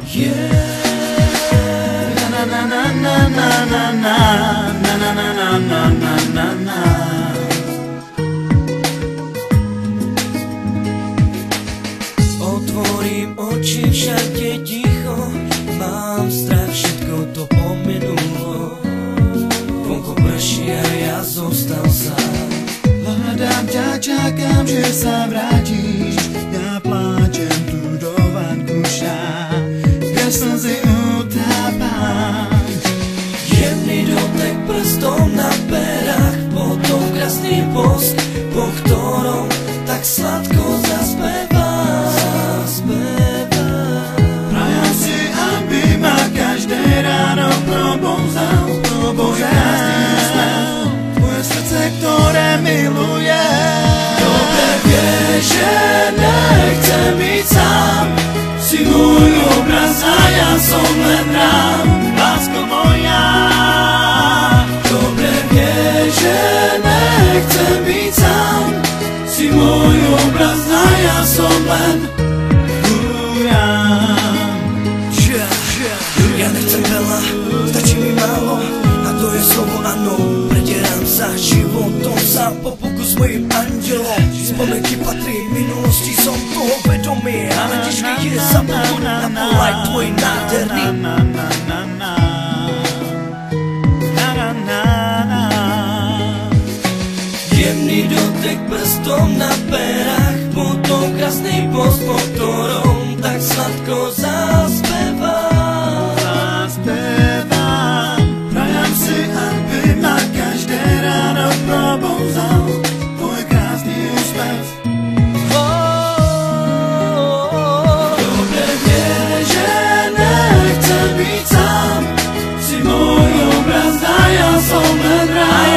Otvorím oči, všade ticho, mám strach, všetko to pomenulo. Vonku prší a ja zostal sám. Hľadám ťa, čakám, že sa vrátiš. Ja pláčem tu do vankuša, kde slzy utápam. Jemný dotek prstom na perách, potom krásny post, po ktorom tak sladko zaspevám. Prajem si, aby ma každé ráno probúzal tvoj krásny úsmev, tvoje srdce, ktoré miluje. Dobre vieš, že nechcem byť sám, si môj obraz a ja som len rám, Lásko moja, dobre vieš, že nechcem byť sám, si môj obraz a ja som len ja nechcem veľa, stačí mi málo a to je slovo áno. Predierám sa životom sám po puku s mojim andelom. Spomenky patrí minulosti, som toho vedomý, ale těžké je zabudnúť na polaj tvoj nádherný. Jemný dotek prstom na perách, potom krásny post, po ktorom tak sladko zaspevám. Prajem si, aby ma každé ráno probúzal tvoj krásny úsmev. Dobre vieš, že nechcem byť sám, si môj obraz a ja som len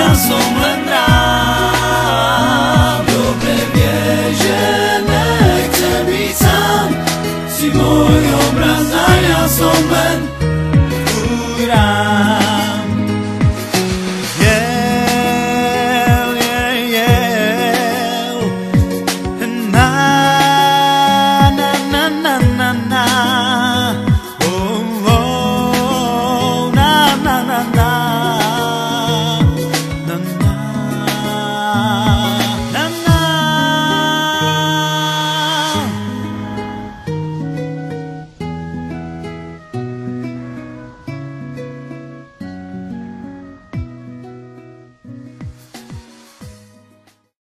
rám. Dobre vieš, že nechcem byť sám, si môj obraz a ja som len